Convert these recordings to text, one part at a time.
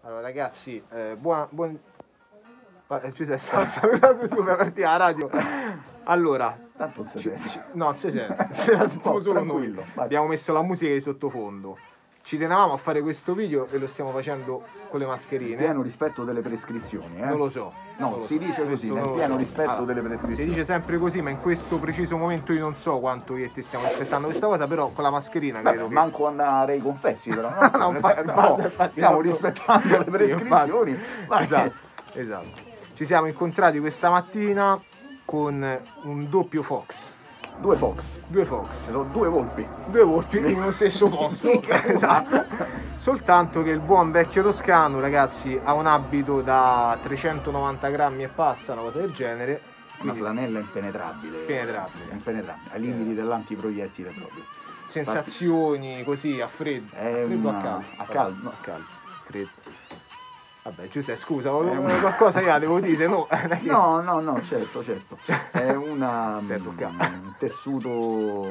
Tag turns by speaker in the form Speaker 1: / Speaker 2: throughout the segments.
Speaker 1: Allora ragazzi, Giuseppe, stavo salutando tu per averti la radio. Allora,
Speaker 2: tanto non si sente.
Speaker 1: no, non si sente, ce la sentiamo solo noi.
Speaker 2: Vai.
Speaker 1: Abbiamo messo la musica di sottofondo. Ci tenevamo a fare questo video e lo stiamo facendo con le mascherine.
Speaker 2: Pieno rispetto delle prescrizioni,
Speaker 1: Non lo so.
Speaker 2: No,
Speaker 1: non lo
Speaker 2: si
Speaker 1: so.
Speaker 2: dice così,
Speaker 1: Questo
Speaker 2: nel
Speaker 1: non lo
Speaker 2: pieno
Speaker 1: so.
Speaker 2: rispetto
Speaker 1: Allora,
Speaker 2: delle
Speaker 1: si
Speaker 2: prescrizioni.
Speaker 1: dice sempre così, ma in questo preciso momento io non so quanto io e te stiamo aspettando questa cosa, però con la mascherina credo che...
Speaker 2: Manco andare ai confessi, però no?
Speaker 1: No, infatti,
Speaker 2: stiamo
Speaker 1: no.
Speaker 2: rispettando le prescrizioni.
Speaker 1: Esatto. Ci siamo incontrati questa mattina con un doppio Fox.
Speaker 2: Due Fox. Sono due volpi.
Speaker 1: Due volpi in uno stesso posto. Esatto. Soltanto che il buon vecchio toscano, ragazzi, ha un abito da 390 grammi e passa, una cosa del genere.
Speaker 2: Una flanella impenetrabile. Impenetrabile, ai limiti dell'antiproiettile proprio.
Speaker 1: Sensazioni così a freddo.
Speaker 2: È
Speaker 1: a freddo o a caldo?
Speaker 2: A caldo, no.
Speaker 1: A caldo. Freddo. Vabbè, Giuseppe, scusa, qualcosa io devo dire, no?
Speaker 2: No, certo. È un tessuto.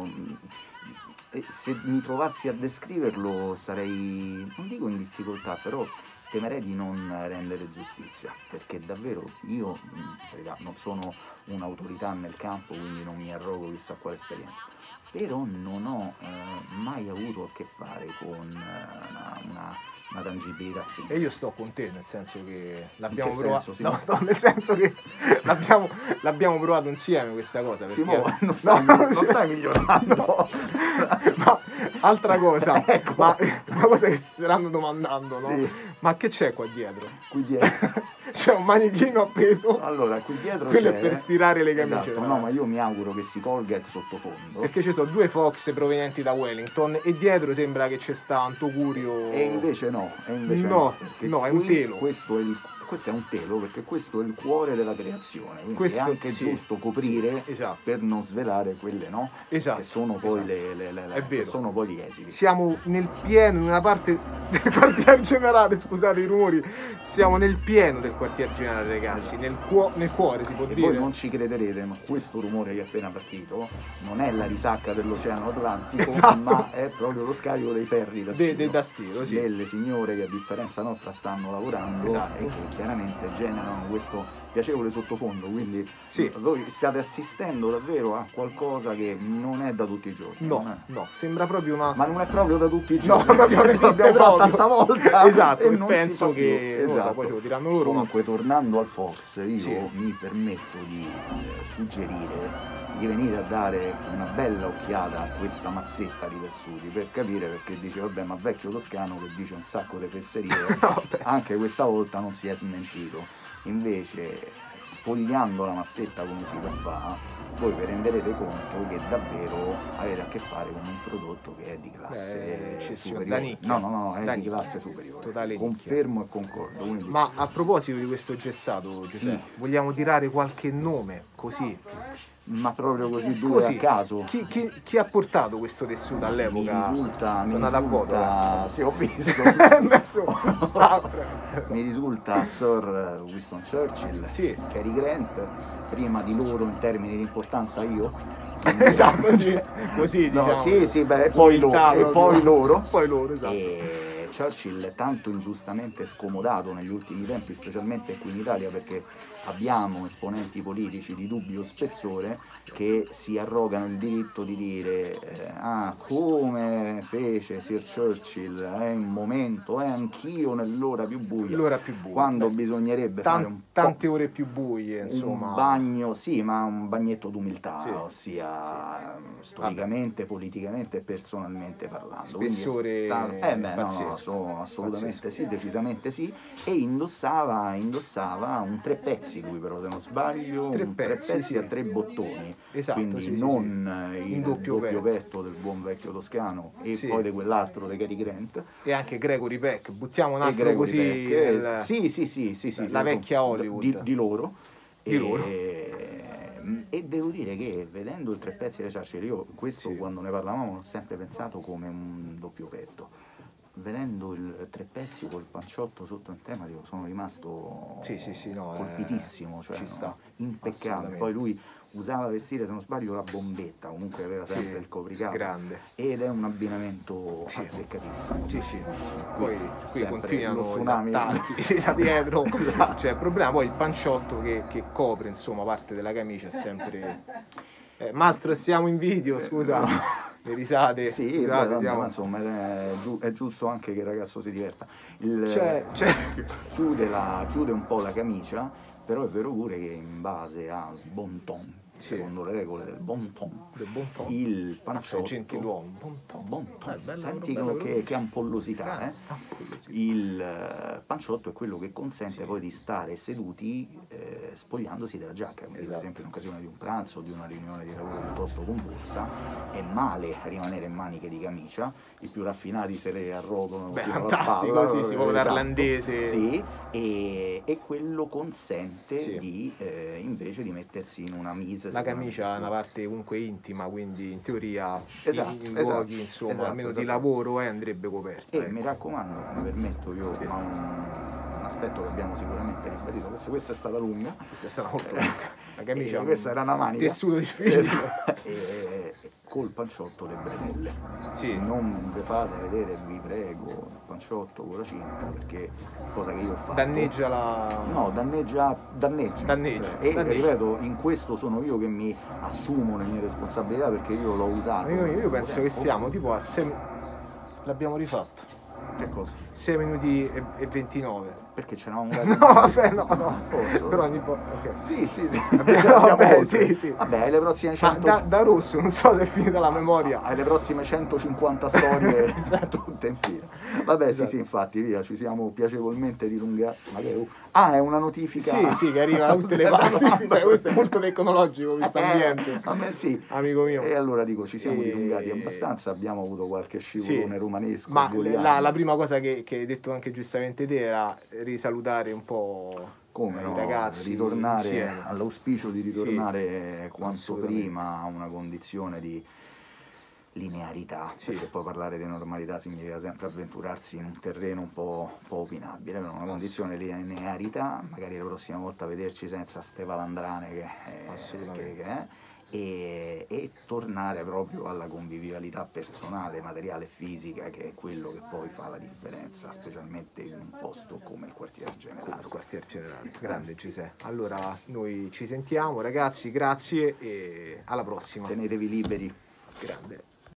Speaker 2: Se mi trovassi a descriverlo sarei, non dico in difficoltà, però temerei di non rendere giustizia, perché davvero io non sono un'autorità nel campo, quindi non mi arrogo chissà quale esperienza, però non ho mai avuto a che fare con una tangibilità simile.
Speaker 1: E io sto con te, nel senso che l'abbiamo
Speaker 2: provato.
Speaker 1: No, nel senso che l'abbiamo provato insieme questa cosa.
Speaker 2: Perché... non stai migliorando.
Speaker 1: Ma altra cosa,
Speaker 2: ecco.
Speaker 1: ma una cosa che staranno domandando, no?
Speaker 2: Sì.
Speaker 1: Ma che c'è qua dietro?
Speaker 2: Qui dietro
Speaker 1: c'è un manichino appeso.
Speaker 2: Allora, qui dietro
Speaker 1: quello
Speaker 2: c'è...
Speaker 1: è per stirare le camicie.
Speaker 2: Esatto, no, ma io mi auguro che si colga il sottofondo.
Speaker 1: Perché ci sono due Fox provenienti da Wellington e dietro sembra che c'è sta un Tocurio.
Speaker 2: E invece no,
Speaker 1: no, è un telo.
Speaker 2: Questo è un telo, perché questo è il cuore della creazione, quindi
Speaker 1: questo,
Speaker 2: è anche
Speaker 1: sì,
Speaker 2: giusto coprire,
Speaker 1: esatto,
Speaker 2: per non svelare quelle, no?
Speaker 1: Esatto,
Speaker 2: che sono poi
Speaker 1: esatto.
Speaker 2: che sono poi gli esiti.
Speaker 1: Siamo nel pieno, in una parte del quartier generale, scusate i rumori, siamo nel pieno del quartier generale, ragazzi, esatto, nel cuore si può dire.
Speaker 2: Voi non ci crederete, ma questo rumore che è appena partito non è la risacca dell'Oceano Atlantico, esatto, ma è proprio lo scarico dei ferri da stiro,
Speaker 1: sì,
Speaker 2: delle signore che a differenza nostra stanno lavorando, esatto, e che chiaramente generano questo piacevole sottofondo, quindi sì, voi state assistendo davvero a qualcosa che non è da tutti i giorni.
Speaker 1: No, sembra proprio una...
Speaker 2: Ma non è proprio da tutti i giorni.
Speaker 1: No, proprio non esiste proprio
Speaker 2: stavolta.
Speaker 1: Esatto,
Speaker 2: e
Speaker 1: non penso che...
Speaker 2: Esatto.
Speaker 1: Poi ce lo diranno loro.
Speaker 2: Comunque, tornando al Fox, io mi permetto di suggerire di venire a dare una bella occhiata a questa mazzetta di tessuti per capire, perché dice vabbè, ma vecchio toscano che dice un sacco di fesserie anche questa volta non si è smentito. Invece, sfogliando la mazzetta come si fa, voi vi renderete conto che davvero avete a che fare con un prodotto che è di classe superiore. No, è di classe superiore.
Speaker 1: Totale
Speaker 2: confermo e concordo. Quindi...
Speaker 1: Ma a proposito di questo gessato, Giuseppe, vogliamo tirare qualche nome così?
Speaker 2: Ma proprio così a caso?
Speaker 1: Chi ha portato questo tessuto all'epoca?
Speaker 2: Sono andato a Cotola. Sì, ho visto. Mi risulta Sir Winston Churchill,
Speaker 1: sì,
Speaker 2: Cary Grant, prima di loro in termini di importanza io.
Speaker 1: Esatto, sì, così diciamo.
Speaker 2: No, sì, beh, poi loro,
Speaker 1: esatto.
Speaker 2: E Churchill, tanto ingiustamente scomodato negli ultimi tempi, specialmente qui in Italia, perché abbiamo esponenti politici di dubbio spessore che si arrogano il diritto di dire come fece Sir Churchill, è un momento, anch'io nell'ora più buia, quando bisognerebbe fare
Speaker 1: tante ore più buie, insomma,
Speaker 2: un bagno, sì, ma un bagnetto d'umiltà, sì, ossia storicamente, politicamente e personalmente parlando.
Speaker 1: Spessore
Speaker 2: assolutamente sì, decisamente sì, e indossava un tre pezzi lui, però se non sbaglio, tre pezzi a tre bottoni,
Speaker 1: esatto,
Speaker 2: quindi non il doppio petto del buon vecchio toscano e poi di quell'altro di Cary Grant,
Speaker 1: e anche Gregory Peck, buttiamo un altro così
Speaker 2: sì,
Speaker 1: la vecchia Hollywood
Speaker 2: di loro. E devo dire che vedendo il tre pezzi di Churchill, io questo quando ne parlavamo ho sempre pensato come un doppio petto. vedendo il tre pezzi col panciotto sotto in tema, sono rimasto
Speaker 1: no,
Speaker 2: colpitissimo, cioè,
Speaker 1: ci sta,
Speaker 2: impeccabile. Poi lui usava vestire, se non sbaglio, la bombetta, comunque aveva sempre il copricapo,
Speaker 1: grande,
Speaker 2: ed è un abbinamento azzeccatissimo.
Speaker 1: Poi qui continuano
Speaker 2: lo tsunami
Speaker 1: gli attacchi da dietro, cioè il problema poi il panciotto che copre insomma parte della camicia è sempre Mastro, siamo in video, scusa. Le risate,
Speaker 2: sì,
Speaker 1: scusate,
Speaker 2: ma insomma è giusto anche che il ragazzo si diverta. Chiude un po' la camicia, però è vero pure che in base al bon ton, secondo le regole del bon ton, il panciotto,
Speaker 1: gentiluomo,
Speaker 2: bon ton, senti che ampollosità, il panciotto è quello che consente poi di stare seduti spogliandosi della giacca, quindi per esempio in occasione di un pranzo o di una riunione di lavoro piuttosto convulsa è male rimanere in maniche di camicia, i più raffinati se le arrotano fino alla spalla,
Speaker 1: sì, proprio d'irlandese,
Speaker 2: sì, e quello consente di invece di mettersi in una mise.
Speaker 1: La camicia è una parte comunque intima, quindi in teoria in luoghi insomma almeno di lavoro andrebbe coperta.
Speaker 2: E mi raccomando, mi permetto io, ma un aspetto che abbiamo sicuramente ribadito, questa è stata lunga,
Speaker 1: questa è stata molto lunga, la camicia
Speaker 2: questa era una manica,
Speaker 1: tessuto difficile,
Speaker 2: e col panciotto le bretelle, non vi fate vedere, vi prego, il panciotto con la cinta, perché cosa che io ho fatto
Speaker 1: danneggia la...
Speaker 2: no, danneggia. Ripeto, in questo sono io che mi assumo le mie responsabilità, perché io l'ho usato.
Speaker 1: Io penso che siamo tipo a 6... l'abbiamo rifatto.
Speaker 2: Che cosa?
Speaker 1: 6 minuti e 29.
Speaker 2: Perché c'eravamo
Speaker 1: no, vabbè, no. Però ogni volta.
Speaker 2: Okay. Sì.
Speaker 1: Vabbè,
Speaker 2: le prossime 100.
Speaker 1: Da rosso, non so se è finita la memoria.
Speaker 2: Alle prossime 150 storie, tutte in fila. Vabbè, sì, infatti, via, ci siamo piacevolmente dilungati. Ma che è una notifica.
Speaker 1: Sì, che arriva da tutte le parti. Questo è molto tecnologico, questo ambiente.
Speaker 2: Sì.
Speaker 1: Amico mio.
Speaker 2: E allora dico, ci siamo dilungati abbastanza, abbiamo avuto qualche scivolone romanesco.
Speaker 1: Ma la prima cosa che hai detto anche giustamente te era risalutare un po' i ragazzi,
Speaker 2: ritornare all'auspicio di ritornare quanto prima a una condizione di linearità, perché poi parlare di normalità significa sempre avventurarsi in un terreno un po' opinabile, però una condizione di linearità, magari la prossima volta vederci senza ste palandrane che è, e tornare proprio alla convivialità personale, materiale e fisica, che è quello che poi fa la differenza, specialmente in un posto come il quartier generale.
Speaker 1: Grande Giuseppe. Allora noi ci sentiamo ragazzi, grazie e alla prossima.
Speaker 2: Tenetevi liberi.
Speaker 1: Grande.